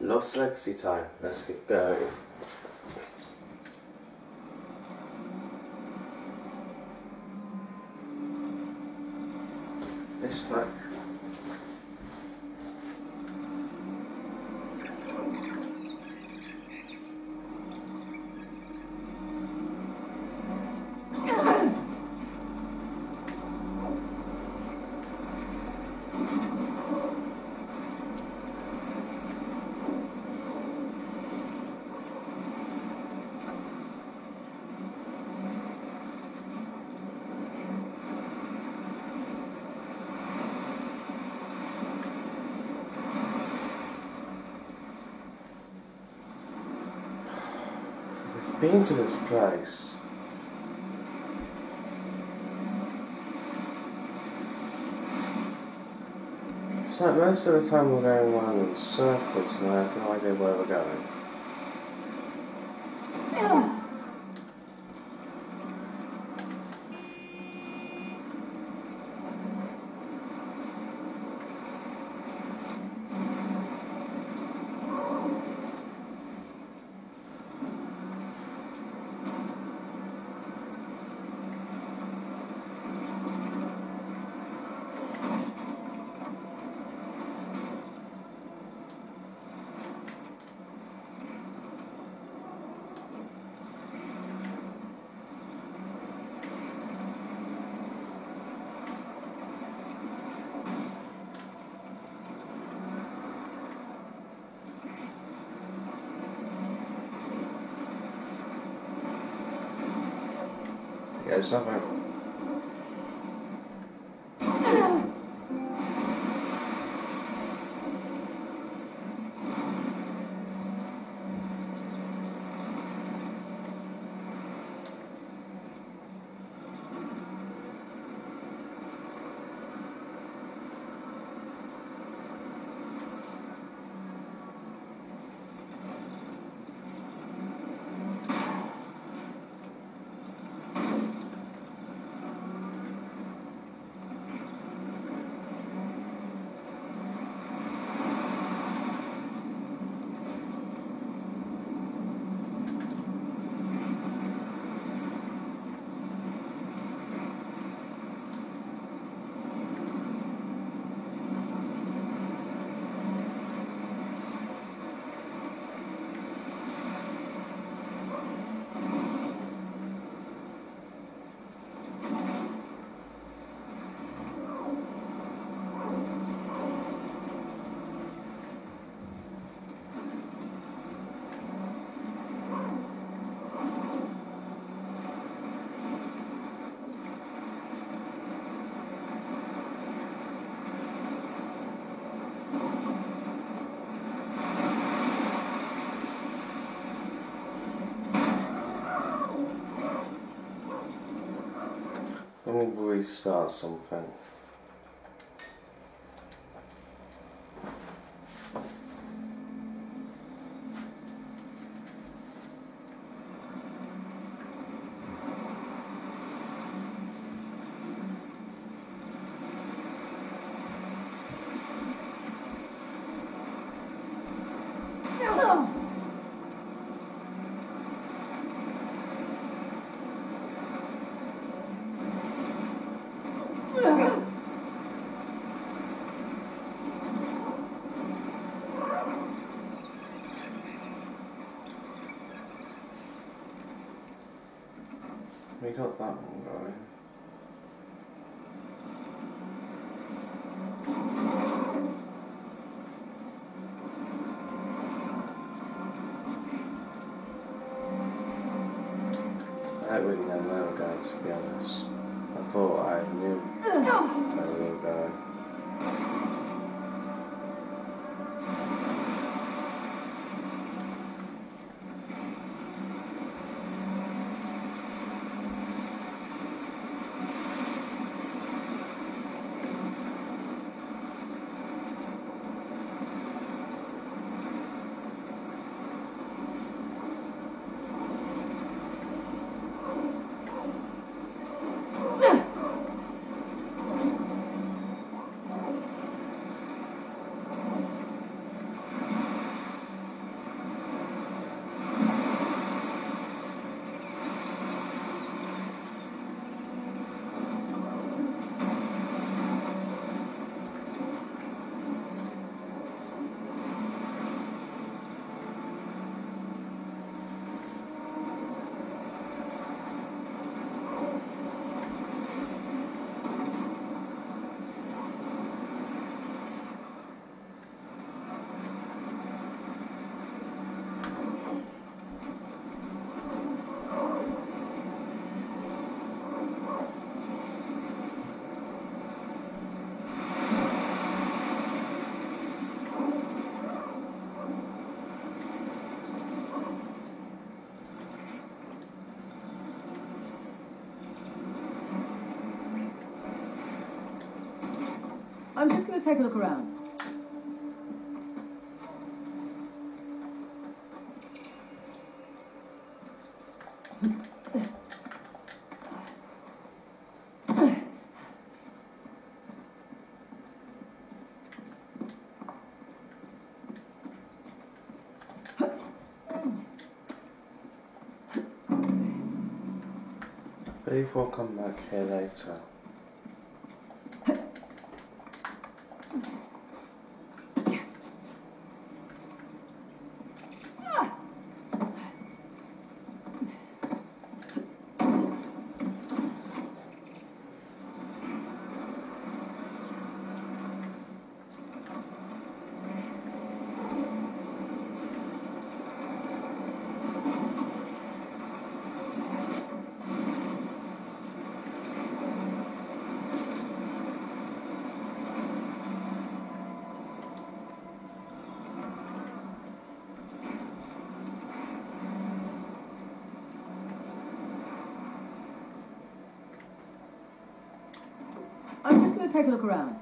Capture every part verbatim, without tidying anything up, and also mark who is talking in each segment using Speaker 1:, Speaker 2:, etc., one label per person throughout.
Speaker 1: Lost Legacy time. Let's get going. This time. Been to this place. It's like most of the time we're going around in circles and I have no idea where we're going. Yeah, it's not very... Let me restart something. We got that one going. I don't really know where we're going, to be honest. I thought I knew where we were going.
Speaker 2: to take a look around.
Speaker 1: Maybe we'll come back here later.
Speaker 2: I'm just going to take a look around.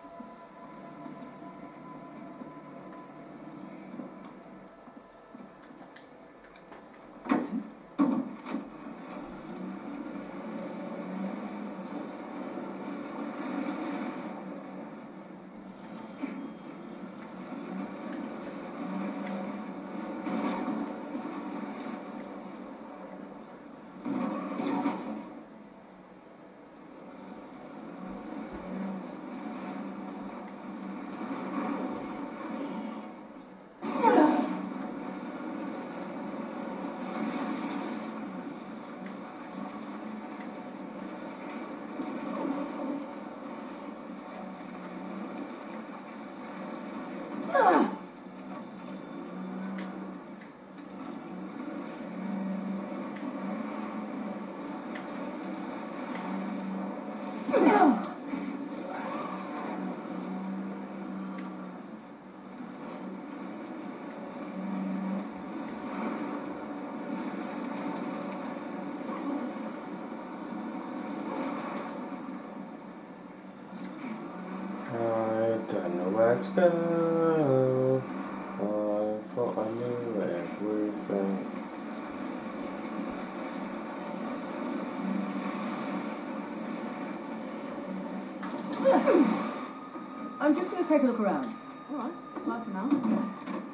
Speaker 1: Let's go. I thought I knew everything.
Speaker 2: I'm just going to take a look around. All right, bye for now.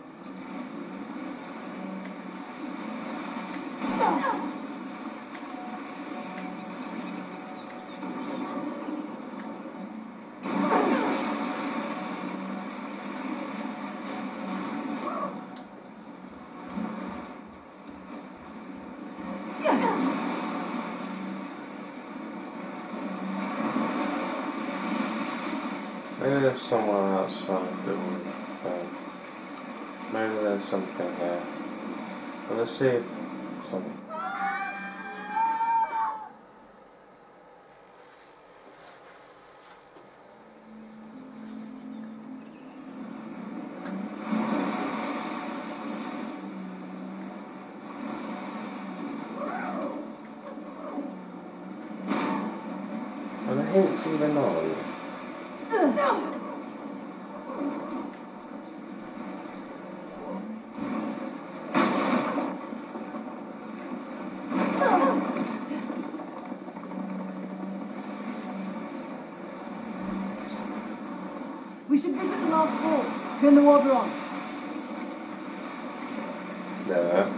Speaker 1: Maybe there's someone outside the room. Um, maybe there's something here. Well, let's see if something. Are the hints even on?
Speaker 2: We should visit the last fort. Turn the water on.
Speaker 1: No.